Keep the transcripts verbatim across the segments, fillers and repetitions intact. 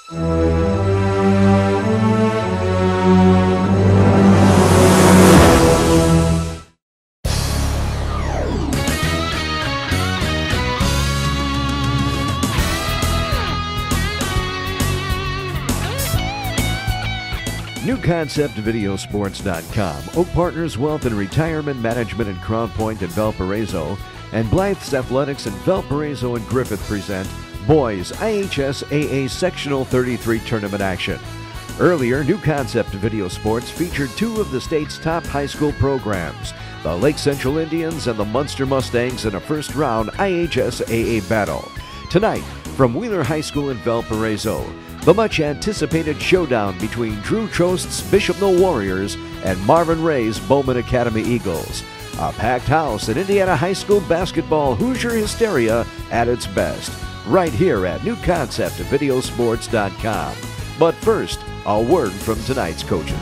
New Concept Video Sports dot com, Oak Partners Wealth and Retirement Management in Crown Point and Valparaiso, and Blythe's Athletics in Valparaiso and Griffith present Boys I H S A A Sectional thirty-three Tournament action. Earlier, New Concept Video Sports featured two of the state's top high school programs, the Lake Central Indians and the Munster Mustangs, in a first-round I H S A A battle. Tonight, from Wheeler High School in Valparaiso, the much-anticipated showdown between Drew Trost's Bishop Noll Warriors and Marvin Ray's Bowman Academy Eagles. A packed house at Indiana High School basketball Hoosier hysteria at its best, right here at New Concept Video Sports dot com. But first, a word from tonight's coaches.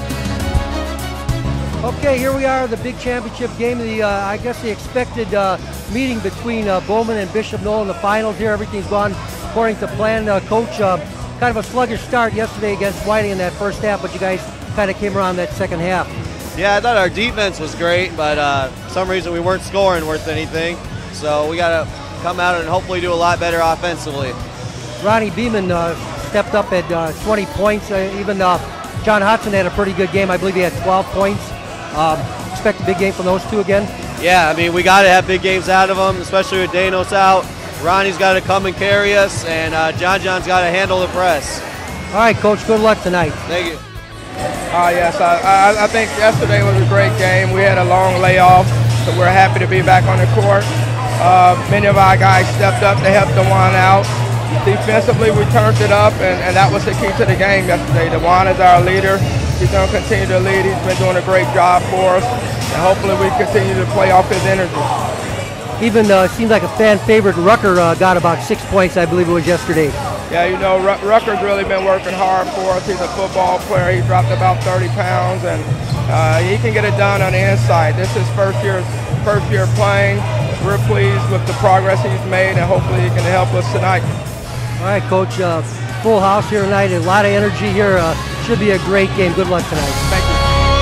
Okay, here we are, the big championship game, the uh, I guess the expected uh, meeting between uh, Bowman and Bishop Noll in the finals here. Everything's gone according to plan. Uh, Coach, uh, kind of a sluggish start yesterday against Whiting in that first half, but you guys kind of came around that second half. Yeah, I thought our defense was great, but uh, for some reason we weren't scoring worth anything. So we got to come out and hopefully do a lot better offensively. Ronnie Beeman uh, stepped up at uh, twenty points. Uh, even uh, John Hudson had a pretty good game. I believe he had twelve points. Um, expect a big game from those two again? Yeah, I mean, we got to have big games out of them, especially with Danos out. Ronnie's got to come and carry us, and uh, John John's got to handle the press. All right, Coach, good luck tonight. Thank you. Uh, yes, I, I, I think yesterday was a great game. We had a long layoff, so we're happy to be back on the court. Uh, many of our guys stepped up to help DeJuan out. Defensively, we turned it up, and, and that was the key to the game yesterday. DeJuan is our leader. He's going to continue to lead. He's been doing a great job for us, and hopefully we continue to play off his energy. Even uh, seems like a fan favorite. Rucker uh, got about six points, I believe it was yesterday. Yeah, you know, Ru Rucker's really been working hard for us. He's a football player. He dropped about thirty pounds, and uh, he can get it done on the inside. This is his first year, first year playing. We're pleased with the progress he's made, and hopefully he can help us tonight. All right, Coach. Uh, full house here tonight. A lot of energy here. Uh, should be a great game. Good luck tonight. Thank you.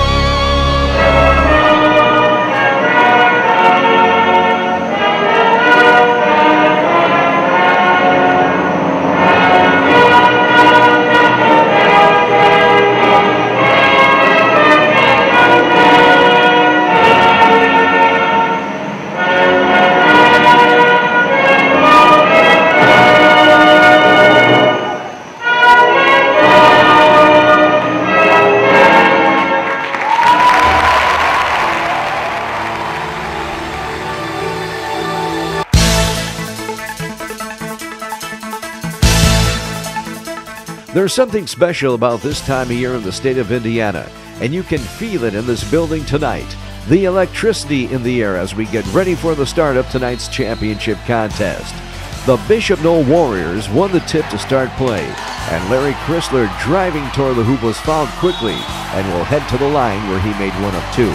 There's something special about this time of year in the state of Indiana, and you can feel it in this building tonight. The electricity in the air as we get ready for the start of tonight's championship contest. The Bishop Noll Warriors won the tip to start play, and Larry Chrysler, driving toward the hoop, was fouled quickly and will head to the line where he made one of two.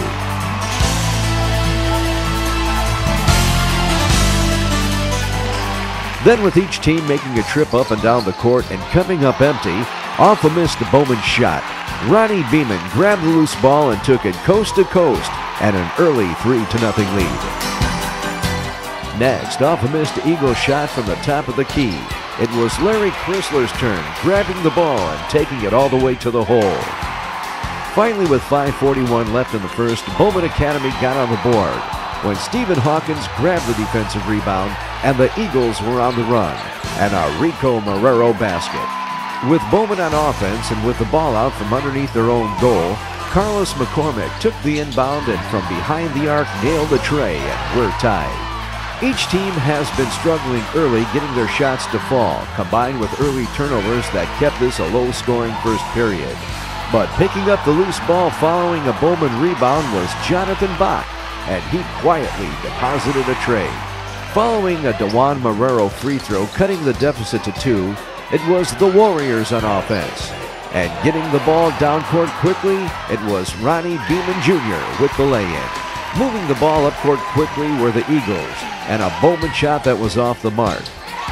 Then, with each team making a trip up and down the court and coming up empty, off a missed Bowman shot, Ronnie Beeman grabbed the loose ball and took it coast to coast and an early three to nothing lead. Next, off a missed Eagle shot from the top of the key, it was Larry Chrysler's turn, grabbing the ball and taking it all the way to the hole. Finally, with five forty-one left in the first, Bowman Academy got on the board when Stephen Hawkins grabbed the defensive rebound and the Eagles were on the run, and a Rico Marrero basket. With Bowman on offense and with the ball out from underneath their own goal, Carlos McCormick took the inbound and from behind the arc nailed the tray, and we're tied. Each team has been struggling early getting their shots to fall, combined with early turnovers that kept this a low-scoring first period. But picking up the loose ball following a Bowman rebound was Jonathan Bach, and he quietly deposited a tray. Following a DeJuan Marrero free throw cutting the deficit to two, it was the Warriors on offense. And getting the ball down court quickly, it was Ronnie Beeman Junior with the lay-in. Moving the ball up court quickly were the Eagles, and a Bowman shot that was off the mark.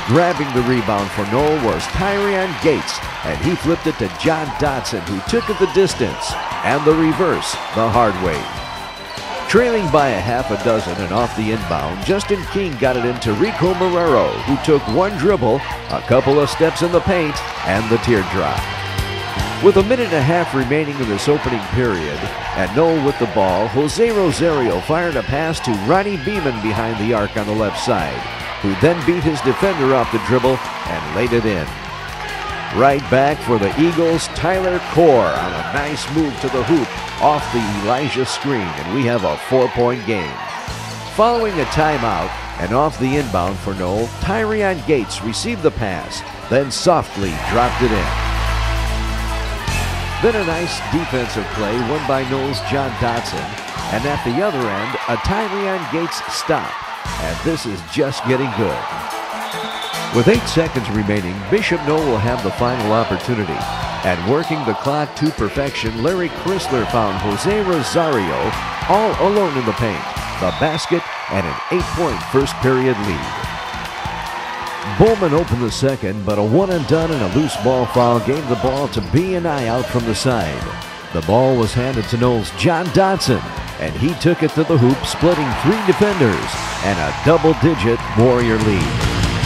Grabbing the rebound for Noll was Tyrion Gates, and he flipped it to John Dotson, who took it the distance, and the reverse the hard way. Trailing by a half a dozen and off the inbound, Justin King got it into Rico Marrero, who took one dribble, a couple of steps in the paint, and the teardrop. With a minute and a half remaining in this opening period, and Noll with the ball, Jose Rosario fired a pass to Ronnie Beeman behind the arc on the left side, who then beat his defender off the dribble and laid it in. Right back for the Eagles, Tyler Core on a nice move to the hoop off the Elijah screen, and we have a four-point game. Following a timeout and off the inbound for Noll, Tyrion Gates received the pass, then softly dropped it in. Then a nice defensive play won by Noll's John Dotson, and at the other end, a Tyrion Gates stop, and this is just getting good. With eight seconds remaining, Bishop Noll will have the final opportunity. And working the clock to perfection, Larry Chrysler found Jose Rosario all alone in the paint, the basket, and an eight-point first-period lead. Bowman opened the second, but a one-and-done and a loose ball foul gave the ball to B and I out from the side. The ball was handed to Noll's John Dotson, and he took it to the hoop, splitting three defenders, and a double-digit Warrior lead.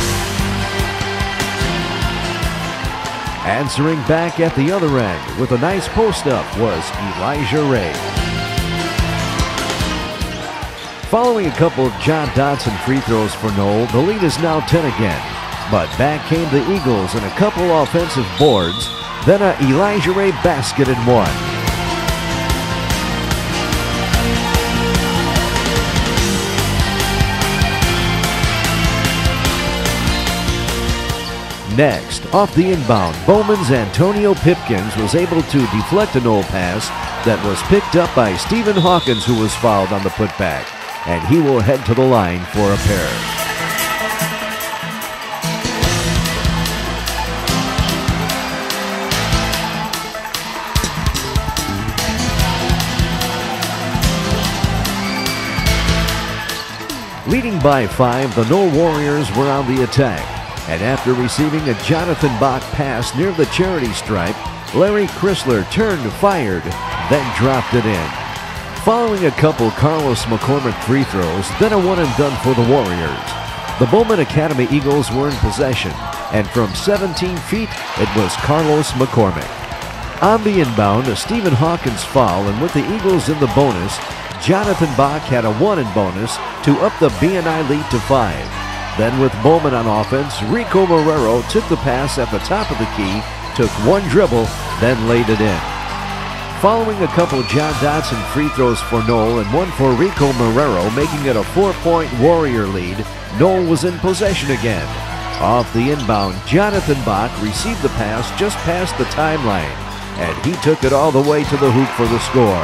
Answering back at the other end with a nice post-up was Elijah Ray. Following a couple of John Dotson free throws for Noll, the lead is now ten again. But back came the Eagles and a couple offensive boards, then a Elijah Ray basket and one. Next, off the inbound, Bowman's Antonio Pipkins was able to deflect a Noll pass that was picked up by Stephen Hawkins, who was fouled on the putback, and he will head to the line for a pair. Leading by five, the Noll Warriors were on the attack. And after receiving a Jonathan Bach pass near the charity stripe, Larry Chrysler turned, fired, then dropped it in. Following a couple Carlos McCormick free throws, then a one-and-done for the Warriors. The Bowman Academy Eagles were in possession, and from seventeen feet, it was Carlos McCormick. On the inbound, a Stephen Hawkins foul, and with the Eagles in the bonus, Jonathan Bach had a one in bonus to up the B and I lead to five. Then with Bowman on offense, Rico Marrero took the pass at the top of the key, took one dribble, then laid it in. Following a couple John Dotson free throws for Noll and one for Rico Marrero, making it a four-point Warrior lead, Noll was in possession again. Off the inbound, Jonathan Bach received the pass just past the timeline, and he took it all the way to the hoop for the score.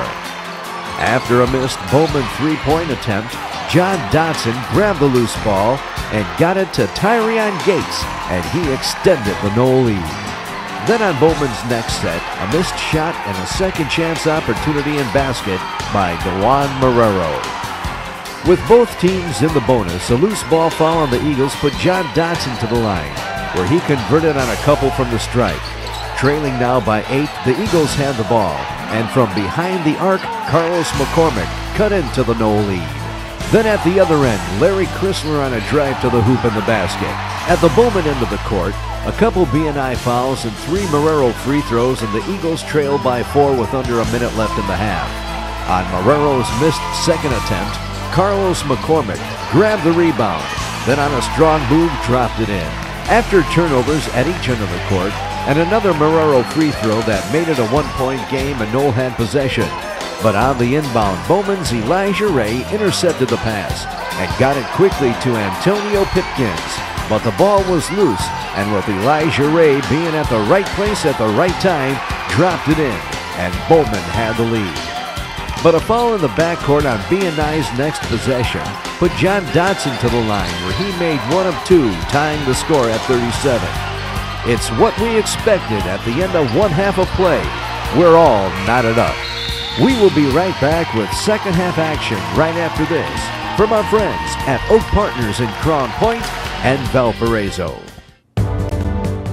After a missed Bowman three-point attempt, John Dotson grabbed the loose ball and got it to Tyrion Gates, and he extended the Noll lead. Then on Bowman's next set, a missed shot and a second chance opportunity in basket by DeJuan Marrero. With both teams in the bonus, a loose ball foul on the Eagles put John Dotson to the line, where he converted on a couple from the stripe. Trailing now by eight, the Eagles had the ball, and from behind the arc, Carlos McCormick cut into the Noll lead. Then at the other end, Larry Chrysler on a drive to the hoop in the basket. At the Bowman end of the court, a couple B and I fouls and three Marrero free throws, and the Eagles trailed by four with under a minute left in the half. On Marrero's missed second attempt, Carlos McCormick grabbed the rebound, then on a strong move dropped it in. After turnovers at each end of the court, and another Marrero free throw that made it a one-point game and Noll had possession. But on the inbound, Bowman's Elijah Ray intercepted the pass and got it quickly to Antonio Pipkins. But the ball was loose, and with Elijah Ray being at the right place at the right time, dropped it in, and Bowman had the lead. But a foul in the backcourt on B and I's next possession put John Dotson to the line, where he made one of two, tying the score at thirty-seven. It's what we expected at the end of one half of play. We're all knotted up. We will be right back with second half action right after this from our friends at Oak Partners in Crown Point and Valparaiso.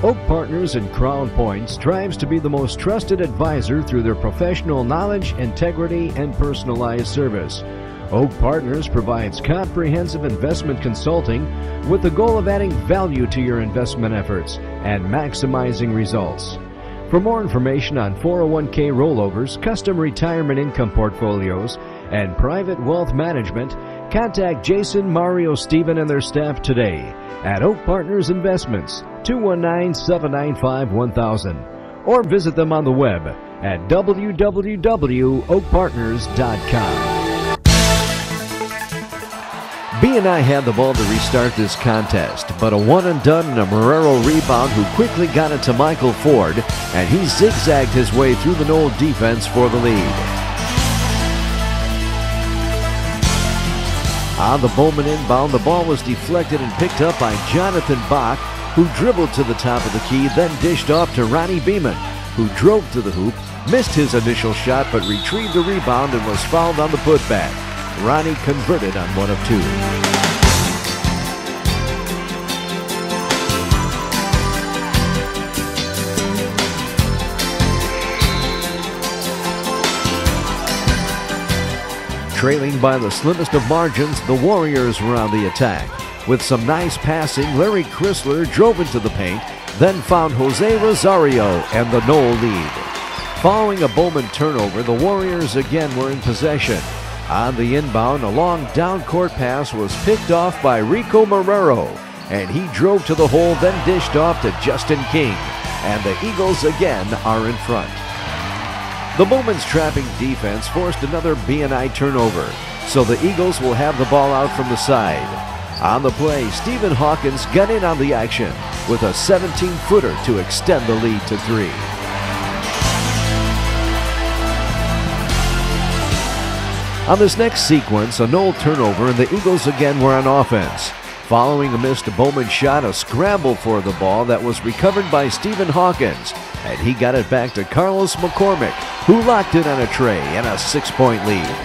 Oak Partners in Crown Point strives to be the most trusted advisor through their professional knowledge, integrity, and personalized service. Oak Partners provides comprehensive investment consulting with the goal of adding value to your investment efforts and maximizing results. For more information on four oh one K rollovers, custom retirement income portfolios, and private wealth management, contact Jason, Mario, Stephen, and their staff today at Oak Partners Investments, two one nine, seven nine five, one thousand, or visit them on the web at w w w dot oak partners dot com. B and I had the ball to restart this contest, but a one and done and a Marrero rebound who quickly got it to Michael Ford, and he zigzagged his way through the Noll defense for the lead. On the Bowman inbound, the ball was deflected and picked up by Jonathan Bach, who dribbled to the top of the key, then dished off to Ronnie Beeman, who drove to the hoop, missed his initial shot, but retrieved the rebound and was fouled on the putback. Ronnie converted on one of two. Trailing by the slimmest of margins, the Warriors were on the attack. With some nice passing, Larry Chrysler drove into the paint, then found Jose Rosario and the Noll lead. Following a Bowman turnover, the Warriors again were in possession. On the inbound, a long down-court pass was picked off by Rico Marrero, and he drove to the hole, then dished off to Justin King, and the Eagles again are in front. The Bowman's trapping defense forced another B and I turnover, so the Eagles will have the ball out from the side. On the play, Stephen Hawkins got in on the action with a seventeen-footer to extend the lead to three. On this next sequence, a Noll turnover, and the Eagles again were on offense. Following a missed Bowman shot, a scramble for the ball that was recovered by Stephen Hawkins, and he got it back to Carlos McCormick, who locked it on a tray and a six-point lead.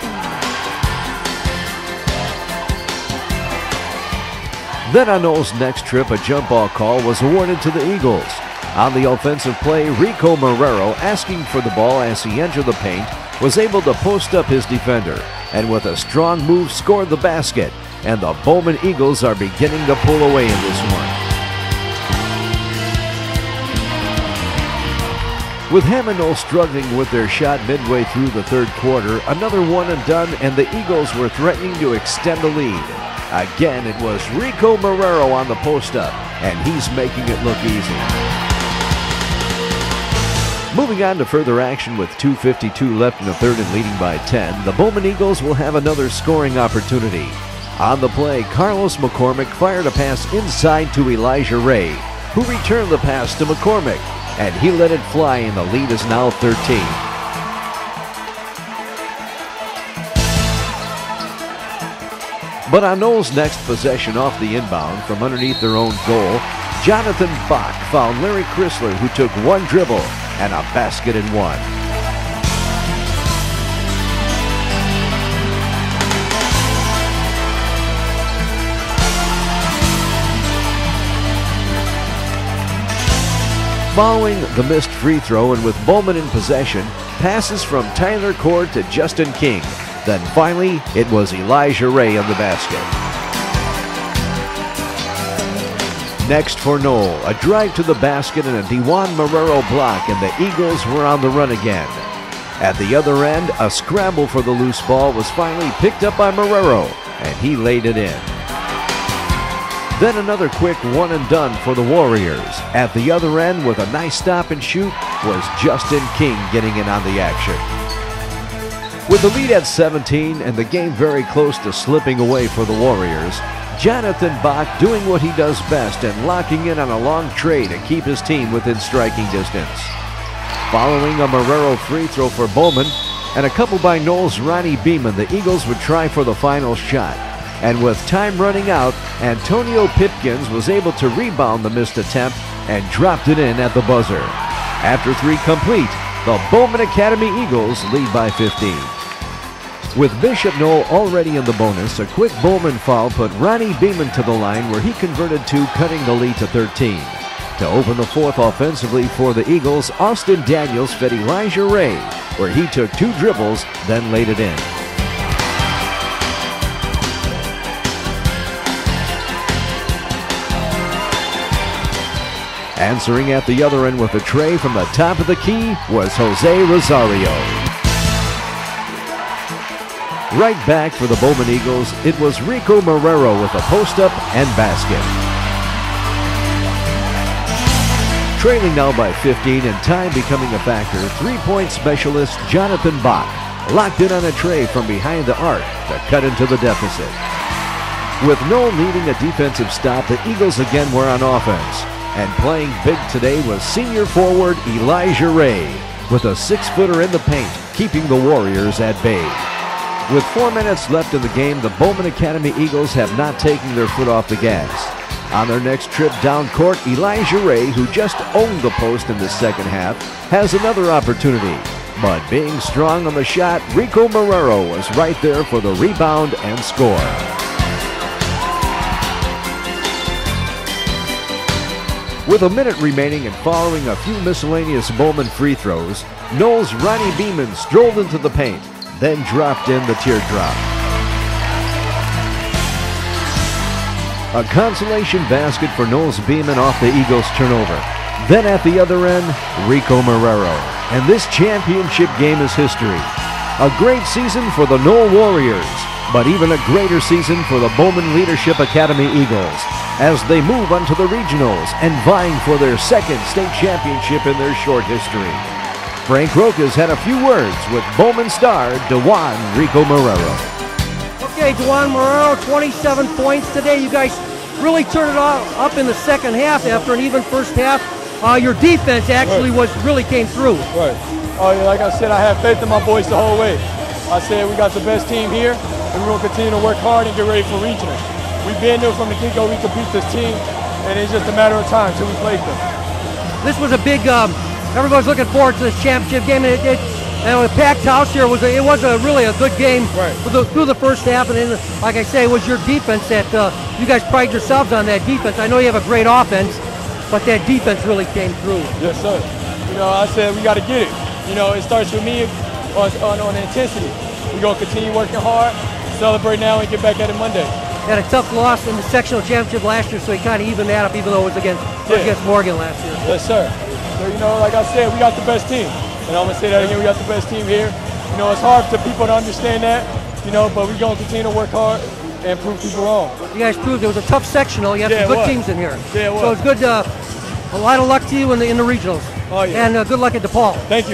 Then on Noll's next trip, a jump ball call was awarded to the Eagles. On the offensive play, Rico Marrero, asking for the ball as he entered the paint, was able to post up his defender, and with a strong move scored the basket, and the Bowman Eagles are beginning to pull away in this one. With Ham and Noll struggling with their shot midway through the third quarter, another one and done, and the Eagles were threatening to extend the lead. Again, it was Rico Marrero on the post-up, and he's making it look easy. Moving on to further action with two fifty-two left in the third and leading by ten, the Bowman Eagles will have another scoring opportunity. On the play, Carlos McCormick fired a pass inside to Elijah Ray, who returned the pass to McCormick, and he let it fly, and the lead is now thirteen. But on Noll's next possession off the inbound from underneath their own goal, Jonathan Bach found Larry Chrysler, who took one dribble and a basket and one. Following the missed free throw and with Bowman in possession, passes from Tyler Cord to Justin King. Then finally, it was Elijah Ray on the basket. Next for Noll, a drive to the basket and a DeJuan Marrero block, and the Eagles were on the run again. At the other end, a scramble for the loose ball was finally picked up by Marrero, and he laid it in. Then another quick one and done for the Warriors. At the other end, with a nice stop and shoot, was Justin King getting in on the action. With the lead at seventeen and the game very close to slipping away for the Warriors, Jonathan Bach doing what he does best and locking in on a long tray to keep his team within striking distance. Following a Marrero free throw for Bowman and a couple by Noll's Ronnie Beeman, the Eagles would try for the final shot. And with time running out, Antonio Pipkins was able to rebound the missed attempt and dropped it in at the buzzer. After three complete, the Bowman Academy Eagles lead by fifteen. With Bishop Noll already in the bonus, a quick Bowman foul put Ronnie Beeman to the line where he converted two, cutting the lead to thirteen. To open the fourth offensively for the Eagles, Austin Daniels fed Elijah Ray, where he took two dribbles, then laid it in. Answering at the other end with a tray from the top of the key was Jose Rosario. Right back for the Bowman Eagles, it was Rico Marrero with a post-up and basket. Trailing now by fifteen and time becoming a factor, three-point specialist Jonathan Bach locked in on a tray from behind the arc to cut into the deficit. With Noll needing a defensive stop, the Eagles again were on offense. And playing big today was senior forward Elijah Ray with a six-footer in the paint, keeping the Warriors at bay. With four minutes left in the game, the Bowman Academy Eagles have not taken their foot off the gas. On their next trip down court, Elijah Ray, who just owned the post in the second half, has another opportunity. But being strong on the shot, Rico Marrero was right there for the rebound and score. With a minute remaining and following a few miscellaneous Bowman free throws, Noll's Ronnie Beeman strolled into the paint, then dropped in the teardrop. A consolation basket for Noll's Beeman off the Eagles' turnover. Then at the other end, Rico Marrero. And this championship game is history. A great season for the Noll Warriors, but even a greater season for the Bowman Leadership Academy Eagles, as they move on to the regionals and vying for their second state championship in their short history. Frank Rokas had a few words with Bowman star DeJuan Rico Marrero. Okay, DeJuan Marrero, twenty-seven points today. You guys really turned it all up in the second half after an even first half. Uh, your defense actually was really came through. Right. Oh, yeah, like I said, I have faith in my boys the whole way. I said we got the best team here, and we're going to continue to work hard and get ready for regional. We've been there from the get-go. We could beat this team, and it's just a matter of time till we play them. This was a big. Um, everybody's looking forward to this championship game, and it, it and with a packed house here, was a, it was a really a good game right. for the, through the first half, and then, like I say, it was your defense that uh, you guys pride yourselves on that defense. I know you have a great offense, but that defense really came through. Yes, sir. You know, I said we got to get it. You know, it starts with me on, on, on the intensity. We're going to continue working hard, celebrate now, and get back at it Monday. Had a tough loss in the sectional championship last year, so he kind of evened that up, even though it was against, yeah. against Morgan last year. Yes, sir. So, you know, like I said, we got the best team. And I'm going to say that again, we got the best team here. You know, it's hard for people to understand that, you know, but we're going to continue to work hard and prove people wrong. You guys proved it was a tough sectional. You have yeah, some good was. teams in here. Yeah, it was. So it's good. Uh, a lot of luck to you in the, in the regionals. Oh, yeah. And uh, good luck at DePaul. Thank you.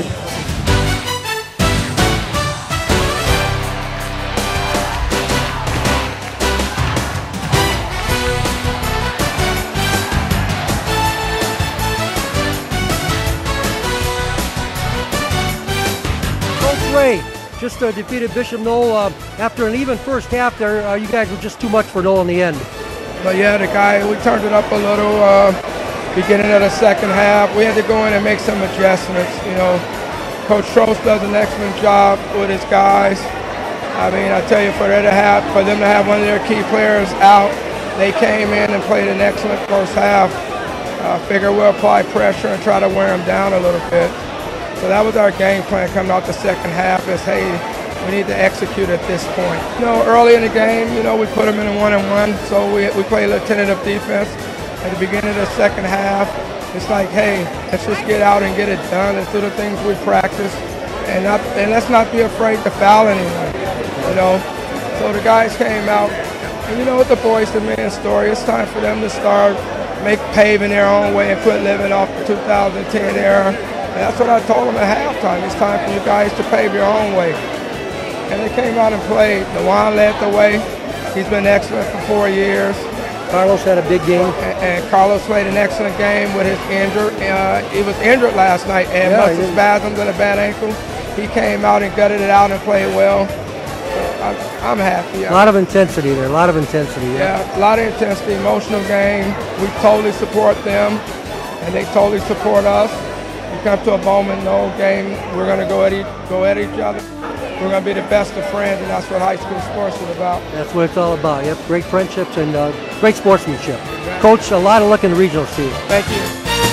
Ray just uh, defeated Bishop Noll uh, after an even first half there. Uh, you guys were just too much for Noll in the end. But yeah, the guy, we turned it up a little uh, beginning of the second half. We had to go in and make some adjustments. You know, Coach Trost does an excellent job with his guys. I mean, I tell you, for them to have, for them to have one of their key players out, they came in and played an excellent first half. I uh, figure we'll apply pressure and try to wear them down a little bit. So that was our game plan coming out the second half is, hey, we need to execute at this point. You know, early in the game, you know, we put them in a one-and-one, so we, we play a little tentative defense. At the beginning of the second half, it's like, hey, let's just get out and get it done. Let's do the things we practice, and, not, and let's not be afraid to foul anyone, you know. So the guys came out, and you know what the boys to men story, it's time for them to start make paving their own way and quit living off the two thousand ten era. And that's what I told them at halftime. It's time for you guys to pave your own way. And they came out and played. DeJuan led the way. He's been excellent for four years. Carlos had a big game. And, and Carlos played an excellent game with his injured. Uh, he was injured last night and yeah, muscle spasms and a bad ankle. He came out and gutted it out and played well. So I'm, I'm happy. A lot of intensity there. A lot of intensity. Yeah. yeah, a lot of intensity. Emotional game. We totally support them, and they totally support us. Come to a Bowman Noll game, we're going to go at, each, go at each other. We're going to be the best of friends, and that's what high school sports is about. That's what it's all about. Yep, great friendships and uh, great sportsmanship. Exactly. Coach, a lot of luck in the regionals too. Thank you.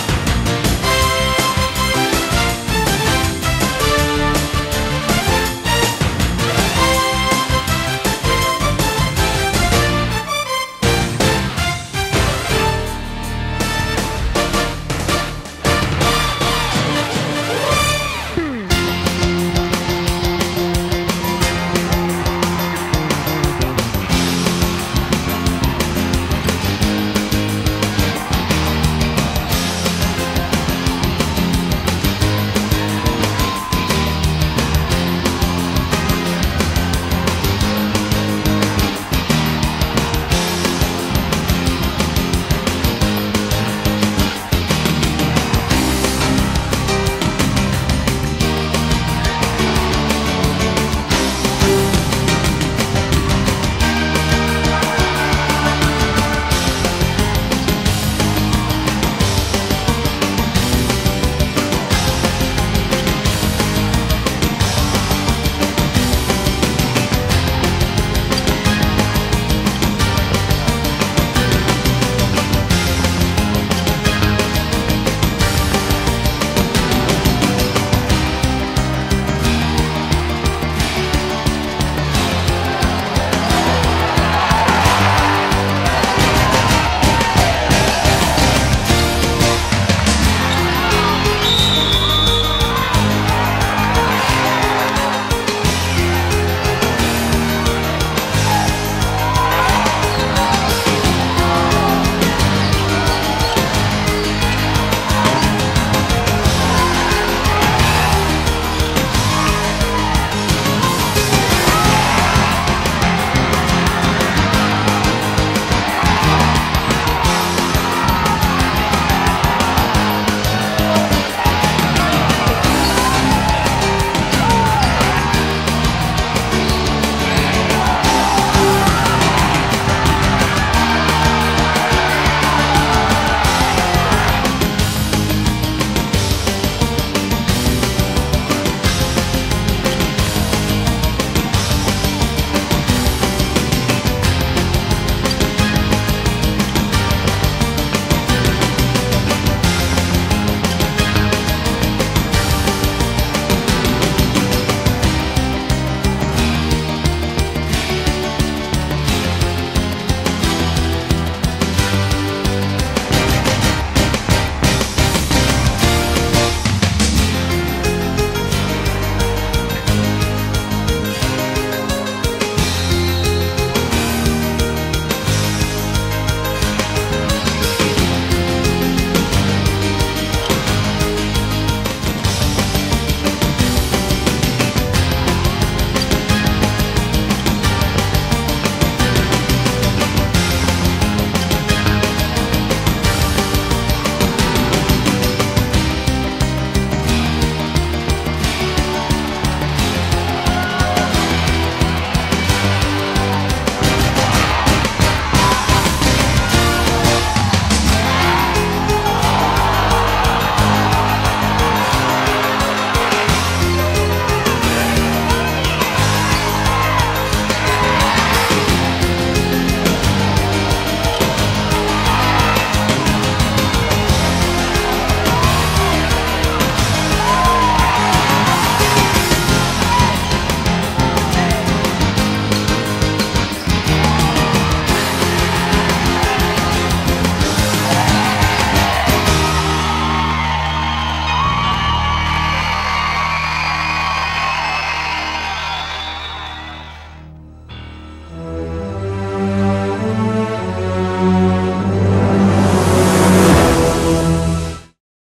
Bowman.